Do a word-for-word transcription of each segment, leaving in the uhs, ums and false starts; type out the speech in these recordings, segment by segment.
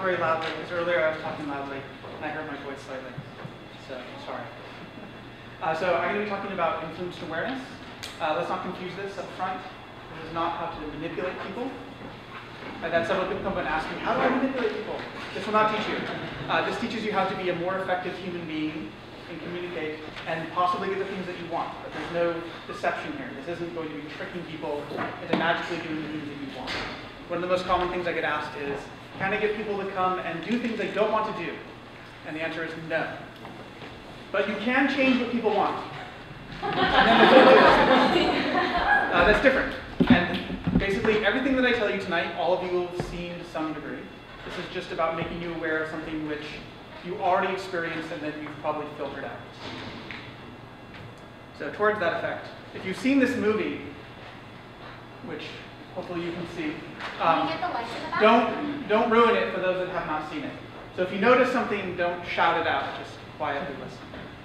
very loudly, because earlier I was talking loudly, and I heard my voice slightly. So, sorry. Uh, so I'm going to be talking about influenced awareness. Uh, let's not confuse this up front. This is not how to manipulate people. I've had several people come and ask me, how do I manipulate people? This will not teach you. Uh, this teaches you how to be a more effective human being and communicate and possibly get the things that you want. But there's no deception here. This isn't going to be tricking people into magically doing the things that you want. One of the most common things I get asked is, can I get people to come and do things they don't want to do? And the answer is no. But you can change what people want. And then uh, that's different. And basically everything that I tell you tonight, all of you will have seen to some degree. This is just about making you aware of something which you already experienced and then you've probably filtered out. So towards that effect, if you've seen this movie, which hopefully you can see, um, can we get the lights in the back? don't, don't ruin it for those that have not seen it. So if you notice something, don't shout it out, just quietly listen.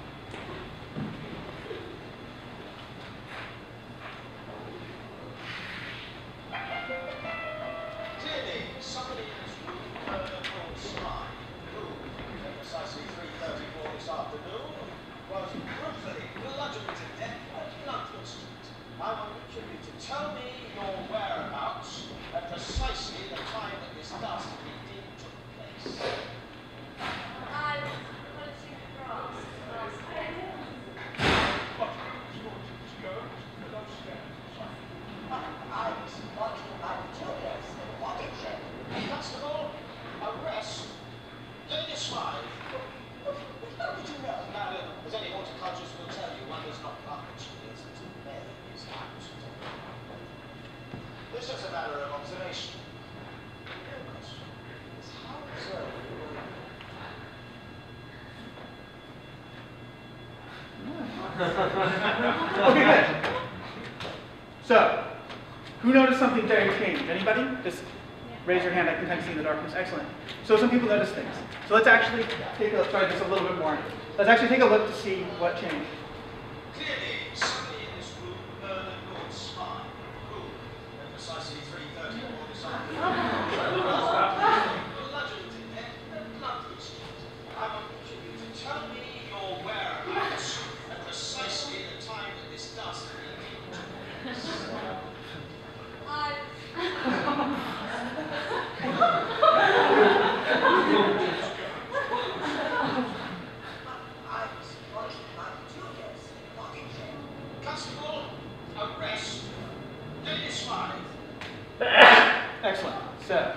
Clearly, somebody in this room heard a broad slide, who, at precisely three thirty-four this afternoon, was brutally bludgeoned to death at Bluntford Street. I want each of you to tell me your whereabouts at precisely the time that this ghastly deed took place. I was punching grass last night. What? You want to go upstairs? I was watching my juniors in Waddington. Constable, arrest Lady Smythe. How did you know? Now, as any horticulturist will tell you, one does not plunge his berries out. This is a matter of observation. The real question is how so? Okay, good. So, who noticed something very strange? Anybody? Just raise your hand. I can kind of see in the darkness. Excellent. So some people notice things. So let's actually take a, sorry, just a little bit more. Let's actually take a look to see what changed. Clearly, somebody in this room heard a Lord Smythe, who, at precisely three thirty-four this afternoon, bludgeoned to death at Bluntford Street. I want each of you to tell me your whereabouts at precisely the time that this dastardly deed took place. I was watching my juniors in Waddington. Constable, arrest Lady Smythe. Excellent. So,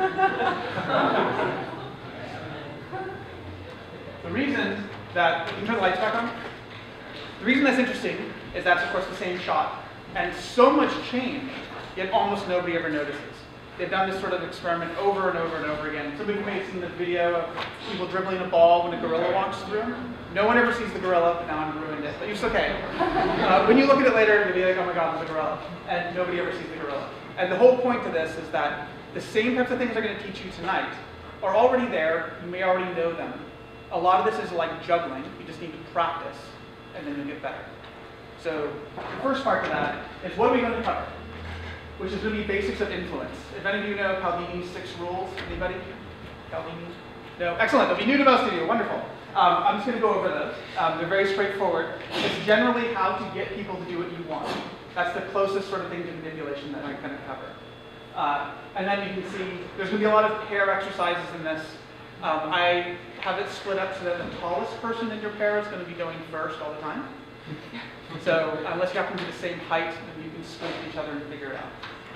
the reason that, you can turn the lights back on? The reason that's interesting is that's, of course, the same shot. And so much changed, yet almost nobody ever notices. They've done this sort of experiment over and over and over again. Some of you may have seen the video of people dribbling a ball when a gorilla walks through. No one ever sees the gorilla, but now I've ruined it, but it's okay. Uh, when you look at it later, you'll be like, oh my god, there's a gorilla. And nobody ever sees the gorilla. And the whole point to this is that the same types of things I'm going to teach you tonight are already there. You may already know them. A lot of this is like juggling. You just need to practice, and then you'll get better. So the first part of that is what are we going to cover? Which is going to be basics of influence. If any of you know Caldini's six rules, anybody? Caldini? No? Excellent. They'll be new to most of you. Wonderful. Um, I'm just going to go over those. Um, they're very straightforward. It's generally how to get people to do what you want. That's the closest sort of thing to manipulation that I'm going to cover. Uh, and then you can see there's going to be a lot of pair exercises in this. Um, I have it split up so that the tallest person in your pair is going to be going first all the time. So unless you happen to be the same height, then you can squint each other and figure it out.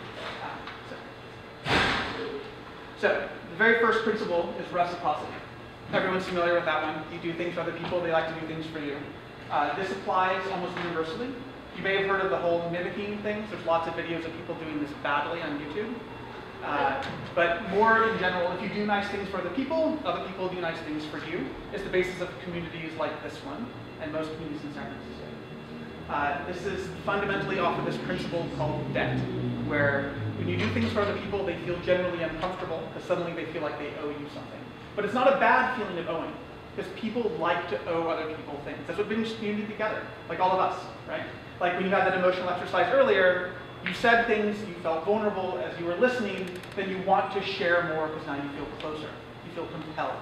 Uh, so. so the very first principle is reciprocity. Everyone's familiar with that one. You do things for other people, they like to do things for you. Uh, this applies almost universally. You may have heard of the whole mimicking things. There's lots of videos of people doing this badly on YouTube. Uh, but more in general, if you do nice things for other people, other people do nice things for you. It's the basis of communities like this one, and most communities in San Francisco. Uh, this is fundamentally off of this principle called debt, where when you do things for other people, they feel generally uncomfortable because suddenly they feel like they owe you something. But it's not a bad feeling of owing, because people like to owe other people things. That's what brings community together, like all of us, right? Like when you had that emotional exercise earlier, you said things, you felt vulnerable as you were listening, then you want to share more because now you feel closer. feel compelled.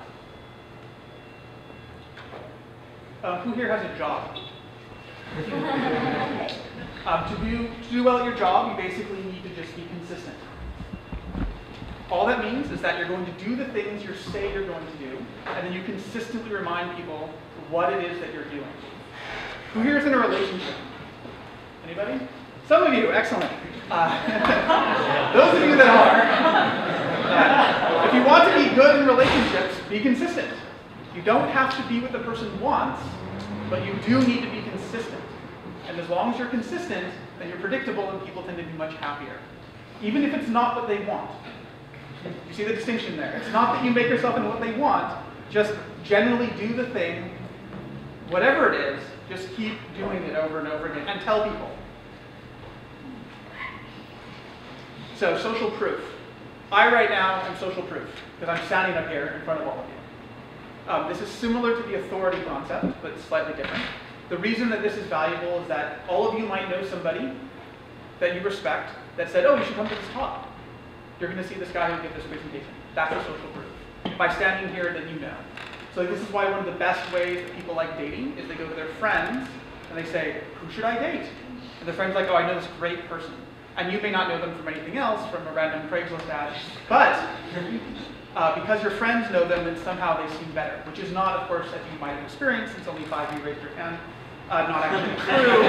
Uh, who here has a job? um, to, do, to do well at your job, you basically need to just be consistent. All that means is that you're going to do the things you say you're going to do, and then you consistently remind people what it is that you're doing. Who here is in a relationship? Anybody? Some of you, excellent. Uh, those of you that are, uh, if you want to be good in relationships, be consistent. You don't have to be what the person wants, but you do need to be consistent. And as long as you're consistent, then you're predictable and people tend to be much happier. Even if it's not what they want. You see the distinction there? It's not that you make yourself into what they want, just generally do the thing, whatever it is, just keep doing it over and over again, and tell people. So, social proof. I right now am social proof, because I'm standing up here in front of all of you. Um, this is similar to the authority concept, but slightly different. The reason that this is valuable is that all of you might know somebody that you respect that said, oh, you should come to this talk. You're going to see this guy who give this presentation. That's a social proof. By standing here, then you know. So this is why one of the best ways that people like dating is they go to their friends and they say, who should I date? And their friend's like, oh, I know this great person. And you may not know them from anything else, from a random Craigslist ad, but uh, because your friends know them, then somehow they seem better, which is not, of course, as you might have experienced, since only five of you raised your hand, uh, not actually true.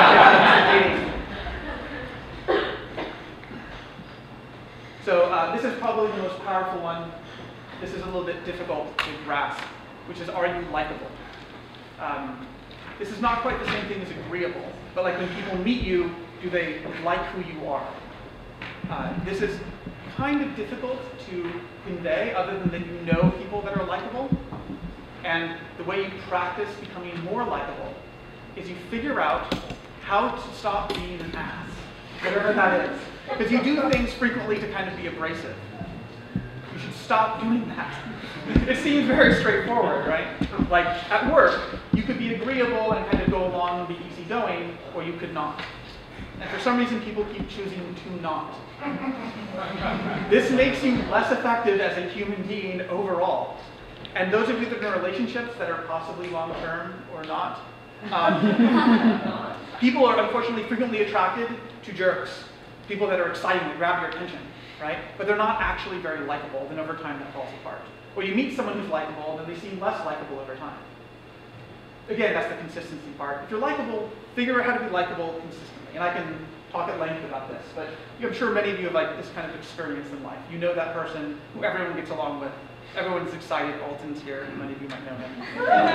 So uh, this is probably the most powerful one. This is a little bit difficult to grasp, which is, are you likable? Um, this is not quite the same thing as agreeable, but like when people meet you, do they like who you are? Uh, this is kind of difficult to convey other than that you know people that are likable. And the way you practice becoming more likable is you figure out how to stop being an ass, whatever that is. Because you do things frequently to kind of be abrasive. You should stop doing that. It seems very straightforward, right? Like at work, you could be agreeable and kind of go along and be easygoing, or you could not. And for some reason, people keep choosing to not. This makes you less effective as a human being overall. And those of you that are in relationships that are possibly long-term or not, um, people are unfortunately frequently attracted to jerks. People that are exciting, that grab your attention, right? But they're not actually very likable, then over time that falls apart. Or you meet someone who's likable, then they seem less likable over time. Again, that's the consistency part. If you're likable, figure out how to be likable consistently. And I can talk at length about this, but I'm sure many of you have like this kind of experience in life. You know that person who everyone gets along with. Everyone's excited. Alton's here, and many of you might know him.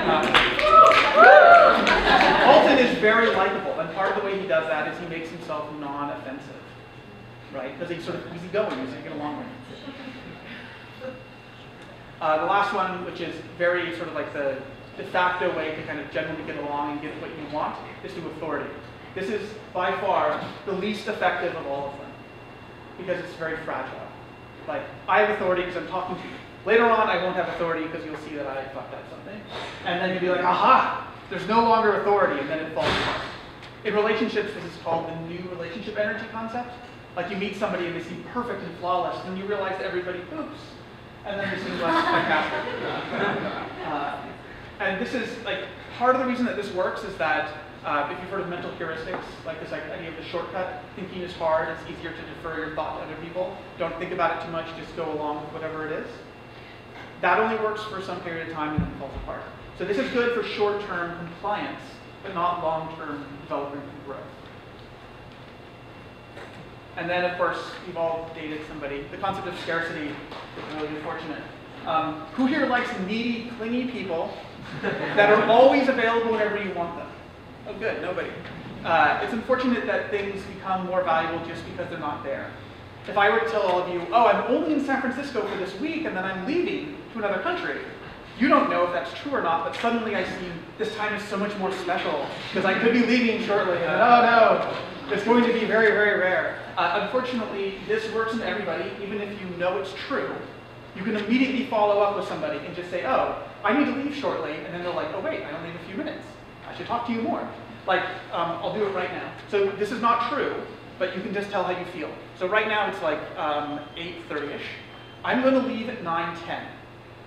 Um, Alton is very likable, and part of the way he does that is he makes himself non-offensive, right? Because he's sort of easygoing, so you get along with him. Uh, the last one, which is very sort of like the de facto way to kind of generally get along and get what you want, is through authority. This is by far the least effective of all of them, because it's very fragile. Like, I have authority because I'm talking to you. Later on, I won't have authority because you'll see that I fucked up something. And then you'll be like, aha, there's no longer authority, and then it falls apart. In relationships, this is called the new relationship energy concept. Like you meet somebody and they seem perfect and flawless, and you realize that everybody poops. And then they seem less fantastic. Uh, and this is, like, part of the reason that this works is that uh, if you've heard of mental heuristics, like this idea of the shortcut, thinking is hard, it's easier to defer your thought to other people. Don't think about it too much, just go along with whatever it is. That only works for some period of time and then falls apart. So this is good for short-term compliance, but not long-term development and growth. And then, of course, you've all dated somebody. The concept of scarcity is really unfortunate. Um, who here likes needy, clingy people that are always available whenever you want them? Oh, good, nobody. Uh, it's unfortunate that things become more valuable just because they're not there. If I were to tell all of you, oh, I'm only in San Francisco for this week and then I'm leaving to another country, you don't know if that's true or not, but suddenly I see this time is so much more special because I could be leaving shortly, and then, oh no, it's going to be very, very rare. Uh, unfortunately, this works in everybody, even if you know it's true. You can immediately follow up with somebody and just say, oh, I need to leave shortly, and then they're like, oh wait, I only have a few minutes. I should talk to you more. Like, um, I'll do it right now. So this is not true, but you can just tell how you feel. So right now it's like um, eight thirty-ish. I'm going to leave at nine ten.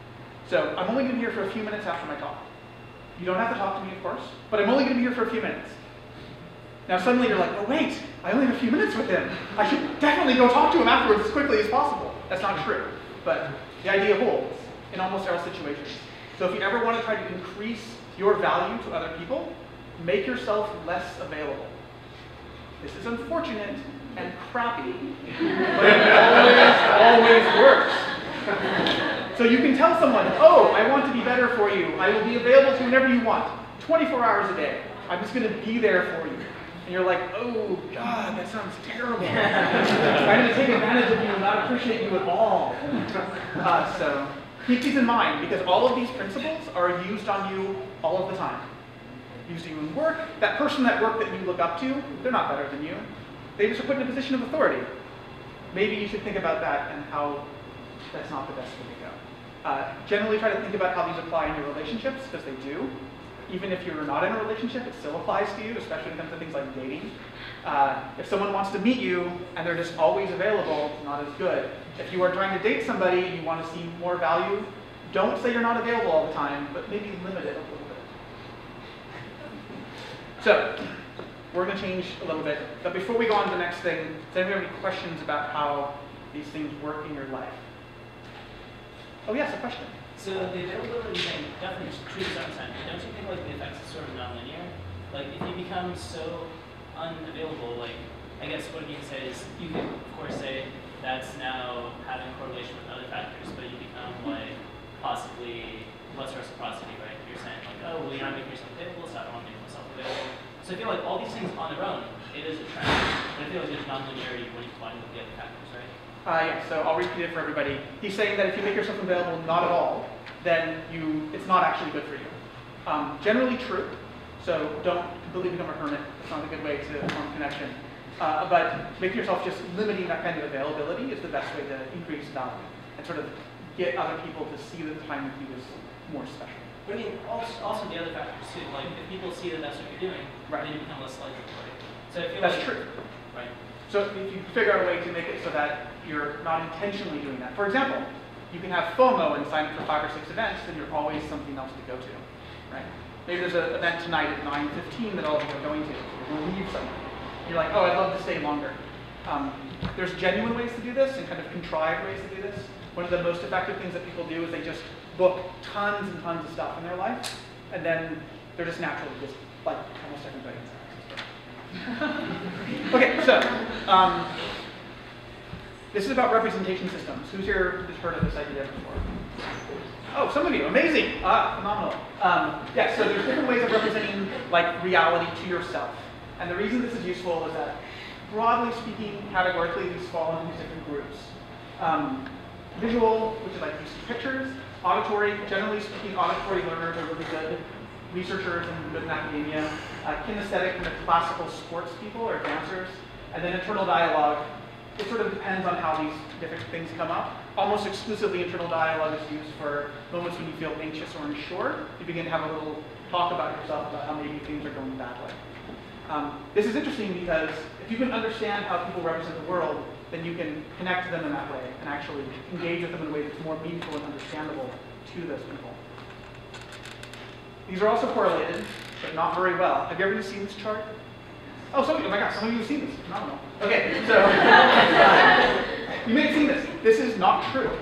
So I'm only going to be here for a few minutes after my talk. You don't have to talk to me, of course, but I'm only going to be here for a few minutes. Now suddenly you're like, oh wait, I only have a few minutes with him. I should definitely go talk to him afterwards as quickly as possible. That's not true, but the idea holds in almost all situations. So if you ever want to try to increase your value to other people, make yourself less available. This is unfortunate and crappy, but it always, always works. So you can tell someone, oh, I want to be better for you. I will be available to you whenever you want, twenty-four hours a day. I'm just going to be there for you. And you're like, oh, God, that sounds terrible. I'm going to take advantage of you and not appreciate you at all. Uh, so keep these in mind, because all of these principles are used on you all of the time. Used on you in work. That person at work that you look up to, they're not better than you. They just are put in a position of authority. Maybe you should think about that and how that's not the best way to go. Uh, generally try to think about how these apply in your relationships, because they do. Even if you're not in a relationship, it still applies to you, especially when it comes to things like dating. Uh, if someone wants to meet you and they're just always available, not as good. If you are trying to date somebody and you want to see more value, don't say you're not available all the time, but maybe limit it a little bit. So, we're going to change a little bit. But before we go on to the next thing, does anyone have any questions about how these things work in your life? Oh yes, a question. So the availability thing definitely is true to some extent. Don't you think like the effects is sort of nonlinear? Like if you become so unavailable, like I guess what you can say is you can of course say that's now having correlation with other factors, but you become like possibly less reciprocity, right? You're saying like, oh well you're not making yourself available, so I don't want to make myself available. So I feel like all these things on their own, it is a trend. But I feel like there's nonlinearity when you combine with the other factors, right? Uh, yeah, so I'll repeat it for everybody. He's saying that if you make yourself available not at all, then you it's not actually good for you. Um, generally true, so don't completely become a hermit. It's not a good way to form connection. Uh, but making yourself just limiting that kind of availability is the best way to increase value and sort of get other people to see that the time with you is more special. But I mean, also, also the other factors too. Like if people see that that's what you're doing, right, then you become less likely, right? So I feel that's like, true. Right. So if you figure out a way to make it so that you're not intentionally doing that. For example, you can have FOMO and sign up for five or six events, then you're always something else to go to, right? Maybe there's an event tonight at nine fifteen that all of you are going to. You're going to leave somewhere. You're like, oh, I'd love to stay longer. Um, there's genuine ways to do this and kind of contrived ways to do this. One of the most effective things that people do is they just book tons and tons of stuff in their life, and then they're just naturally just like almost everybody. Okay, so um, this is about representation systems. Who's here has heard of this idea before? Oh, some of you, amazing, ah, phenomenal. Um, yeah, so there's different ways of representing like reality to yourself. And the reason this is useful is that, broadly speaking, categorically, these fall into these different groups. Um, visual, which is like you see pictures. Auditory, generally speaking, auditory learners are really good researchers and good in academia. Uh, kinesthetic, kind of classical sports people or dancers. And then internal dialogue. It sort of depends on how these different things come up. Almost exclusively internal dialogue is used for moments when you feel anxious or unsure. You begin to have a little talk about yourself, about how maybe things are going badly. Um, this is interesting because if you can understand how people represent the world, then you can connect to them in that way and actually engage with them in a way that's more meaningful and understandable to those people. These are also correlated, but not very well. Have you ever seen this chart? Oh, some of you, oh my gosh, some of you have seen this. Phenomenal. Okay, so uh, you may have seen this. This is not true.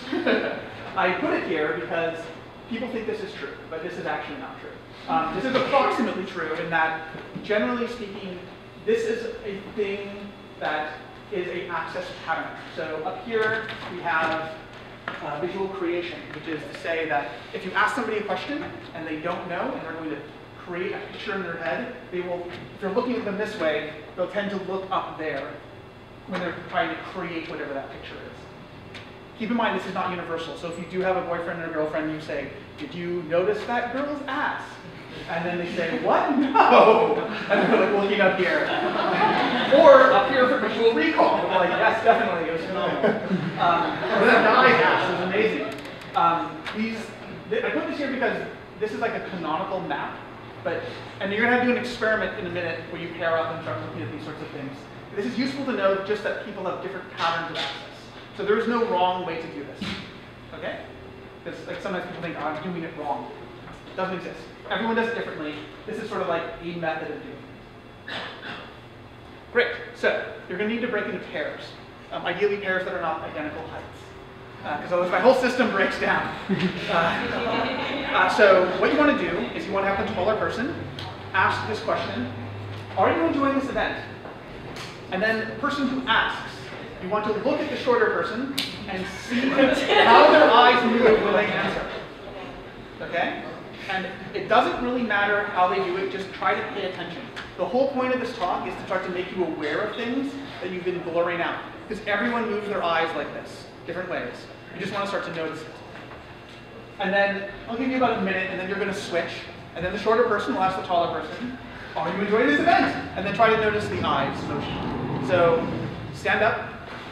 I put it here because people think this is true, but this is actually not true. Um, this is approximately true in that, generally speaking, this is a thing that is a access pattern. So up here we have uh, visual creation, which is to say that if you ask somebody a question and they don't know and they're going to create a picture in their head, they will, if you're looking at them this way, they'll tend to look up there when they're trying to create whatever that picture is. Keep in mind, this is not universal. So if you do have a boyfriend or a girlfriend, you say, did you notice that girl's ass? And then they say, what? No! And they're like looking up here. Or up here for visual recall. They're like, yes, definitely, it was phenomenal. Um, or that guy's ass was amazing. Um, these, I put this here because this is like a canonical map. But, and you're going to have to do an experiment in a minute where you pair up and start looking at these sorts of things. This is useful to know just that people have different patterns of access. So there is no wrong way to do this. Okay? Because like sometimes people think, oh, I'm doing it wrong. It doesn't exist. Everyone does it differently. This is sort of like a method of doing it. Great. So you're going to need to break into pairs. Um, ideally pairs that are not identical heights. Because uh, otherwise my whole system breaks down. uh, uh, so what you want to do is you want to have the taller person ask this question, are you enjoying this event? And then the person who asks, you want to look at the shorter person and see how their eyes move when they answer. Okay? And it doesn't really matter how they do it, just try to pay attention. The whole point of this talk is to start to make you aware of things that you've been blurring out. Because everyone moves their eyes like this, different ways. You just want to start to notice it. And then I'll give you about a minute, and then you're going to switch. And then the shorter person will ask the taller person, are you enjoying this event? And then try to notice the eyes motion. So stand up.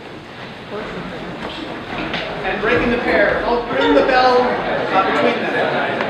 And break into pairs. I'll ring the bell uh, between them.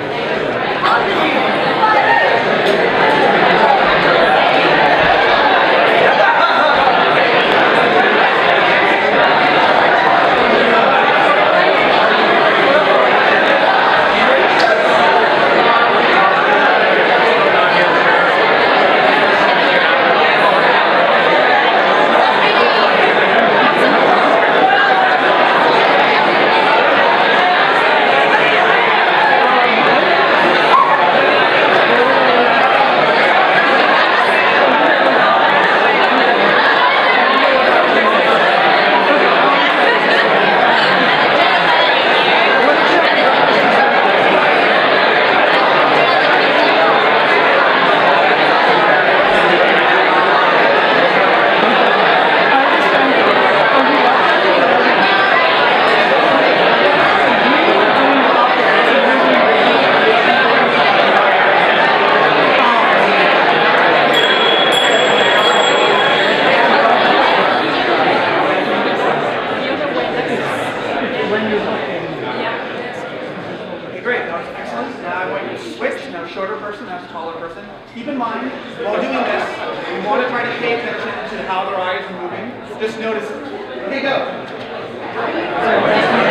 Keep in mind, while doing this, you want to try to pay attention to how their eyes are moving. Just notice it. Okay, go.